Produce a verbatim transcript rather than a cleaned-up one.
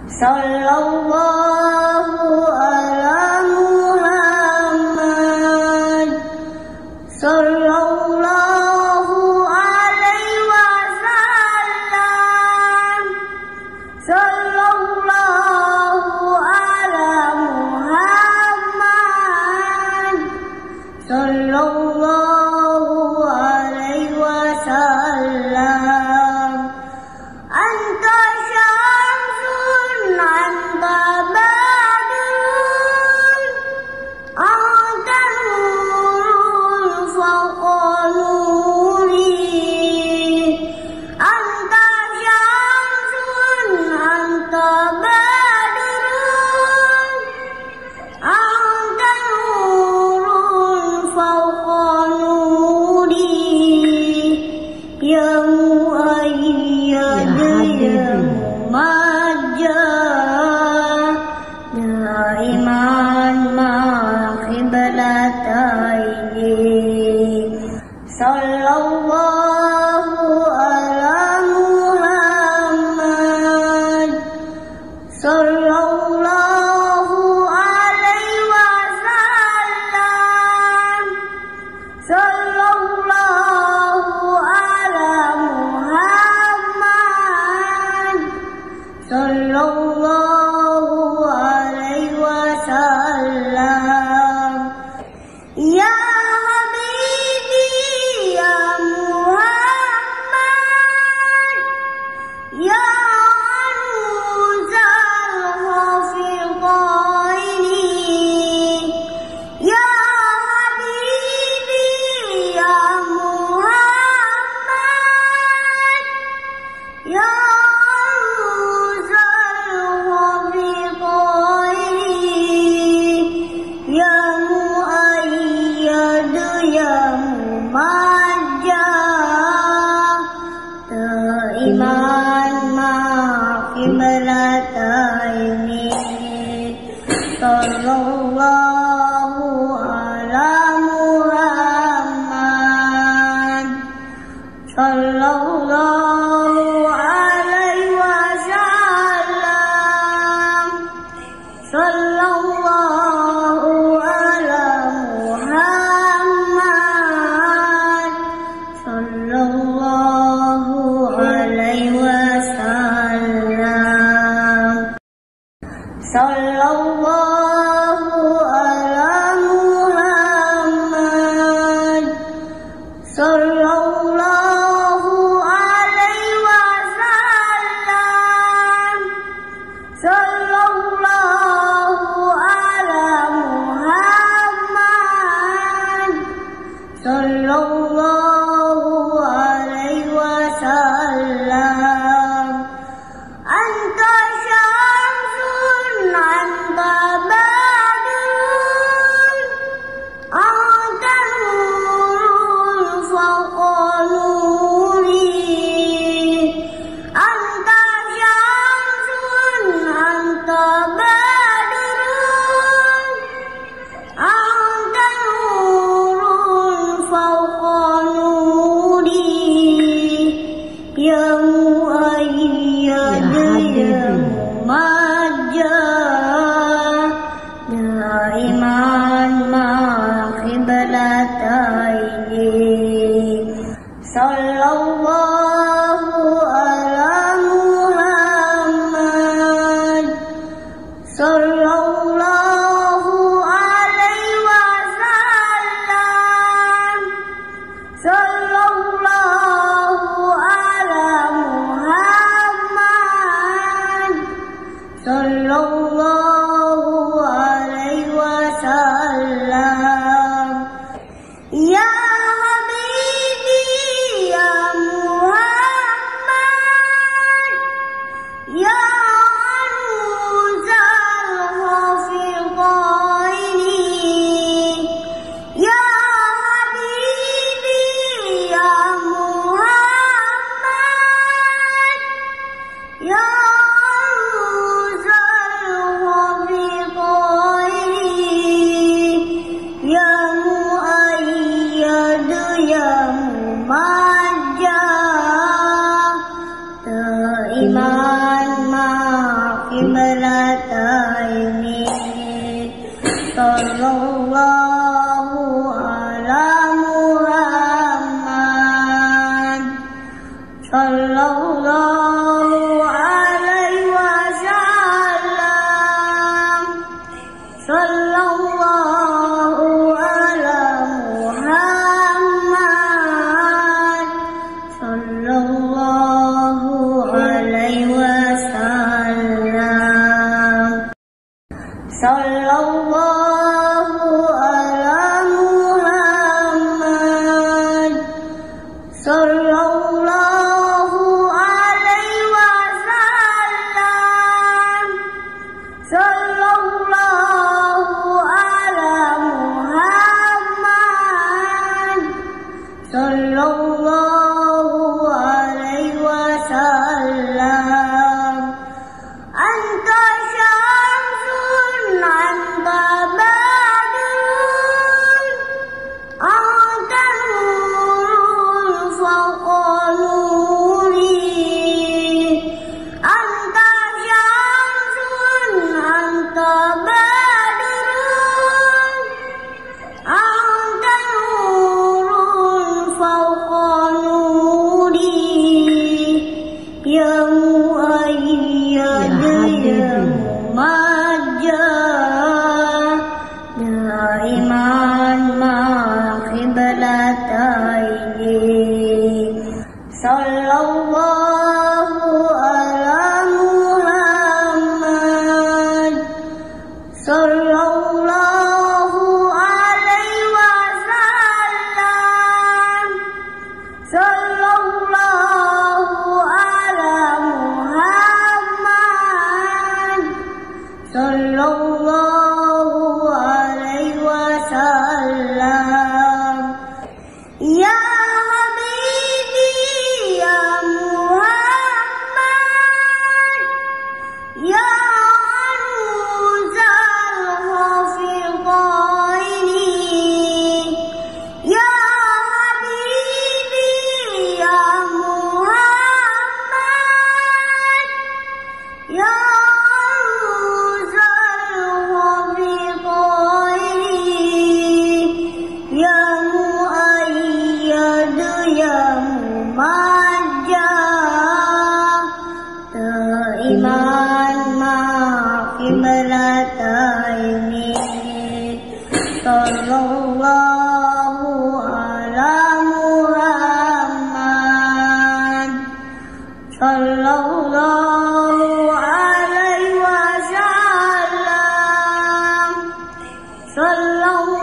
Sallallahu ala Muhammad. Sallallahu alaihi wasallam. Sallallahu ala Muhammad. Sallallahu alaihi wasallam. Anta syamsun, anta badrun, anta nurun fawqa nuri. Anta syamsun, anta badrun, anta nurun fawqa nuri. Ya muayyad ya mumajjah, daiman ma qiblataini. Sallallahu ala Muhammad. Sallallahu alaihi wasallam. Sallallahu ala Muhammad. Sallallahu alaihi wasallam. Ya Habibi ya Muhammad, ya anuzal hafiqaini. Ya Habibi ya Muhammad, ya anuzal hafiqaini. Ya muayyad ya mumajjah, daiman ma qiblataini. Sallallahu ala Muhammad. Sallallahu alaihi wasallam. Sallallahu ala Muhammad. Sallallahu alaihi wasallam. Sallallahu ala Muhammad. Sallallahu alaihi wasallam. Sallallahu ala Muhammad. Sallallahu alaihi wasallam. Anta syamsun, anta qiblataini. Sallallahu ala Muhammad. Sallallahu alaihi wasallam. Sallallahu ala Muhammad. Sallallahu alaihi wasallam. Sallallahu ala Muhammad. Sallallahu alaihi wasallam. Sallallahu ala Muhammad. Sallallahu alaihi wasallam. Anta syamsun, anta badrun, anta nurun fawqa nuri. Anta syamsun, anta badrun, anta nurun fawqa nuri. Ya muayyad ya mumajjad, daiman ma qiblataini. Sallallahu ala Muhammad. Sallallahu alaihi wasallam. Sallallahu ala Muhammad. Sallallahu alaihi wasallam. Ya Habibi ya Muhammad, ya anuzal hafiqaini. Ya Habibi ya Muhammad, ya anuzal hafiqaini. Ya muayyad ya mumajjad, daiman ma qiblataini. Sallallahu ala Muhammad. Sallallahu alaihi wasallam. Sallallahu